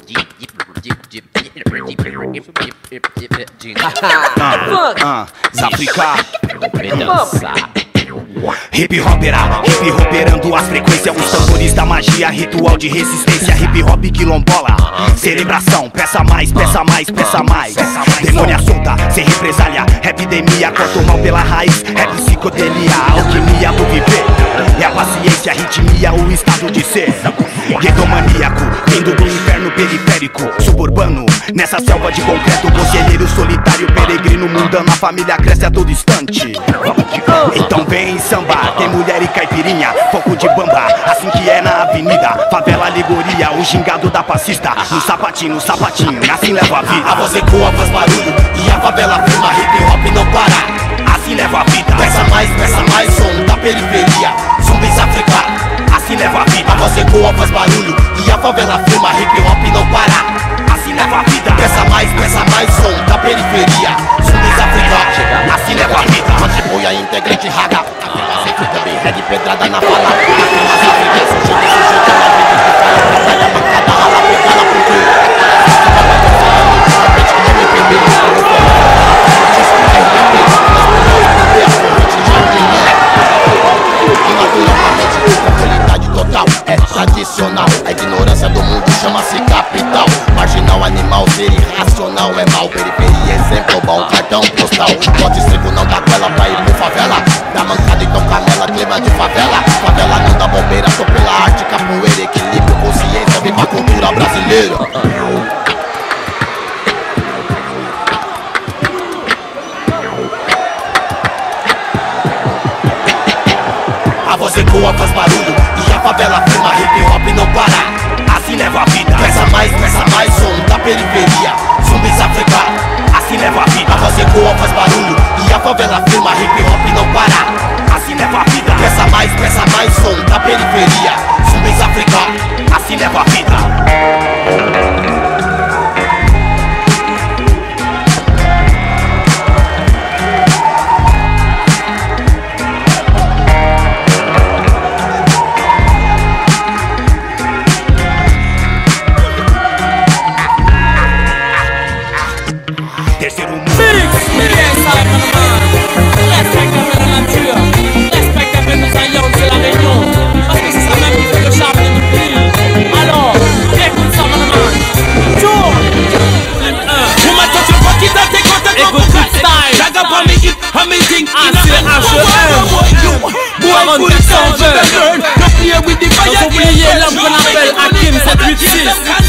Zafrica hip hoperando as frequências, os tambores da magia, ritual de resistência, hip hop quilombola, celebração, peça mais, peça mais, peça mais. Demônia solta, sem represália, epidemia, corta o mal pela raiz, é psicodelia, alquimia do viver, é a paciência, a ritmia, o estado de ser. Guetomaníaco, vindo do inferno periférico, suburbano, nessa selva de concreto, conselheiro solitário, peregrino mundano, a família cresce a todo instante. Então vem sambar, tem mulher e caipirinha, foco de bamba, assim que é na avenida, favela alegoria, o gingado da passista, no sapatinho, assim leva a vida. A voz ecoa, faz barulho, e a favela firma, hip hop não para, assim leva a vida. Peça mais, som da periferia, zumbis africanos, assim leva a vida. A voz ecoa, faz barulho, e a favela firma, hip hop não para, assim leva a vida. Peça mais, som da periferia, zumbis africanos, assim leva a vida. Apoia integrante raga, também é de pedrada na fala. Sujeito na vida que fala, batalha, bancada, rala, pedala, porque total, é tradicional. A ignorância do mundo chama-se capital. Marginal, animal, ser irracional é mal. Periferia, exemplo bom, cartão postal. Bote estribo, não dá goela pra ir pro favela. Dá mancada, então canela, clima de favela. Favela não dá bombeira, tô pela arte, capoeira, equilíbrio, consciência, vem pra cultura brasileira. A voz ecoa, faz barulho, e a favela firma, hip hop não para, assim leva a vida. Peça mais, som da periferia, zumbis africanos, assim leva a vida. A voz ecoa, faz barulho, e a favela firma, hip hop não para, assim leva a vida. Peça mais, som da periferia, zumbis africanos, assim leva a vida. Oubliez l'homme qu'on appelle Hakim 786.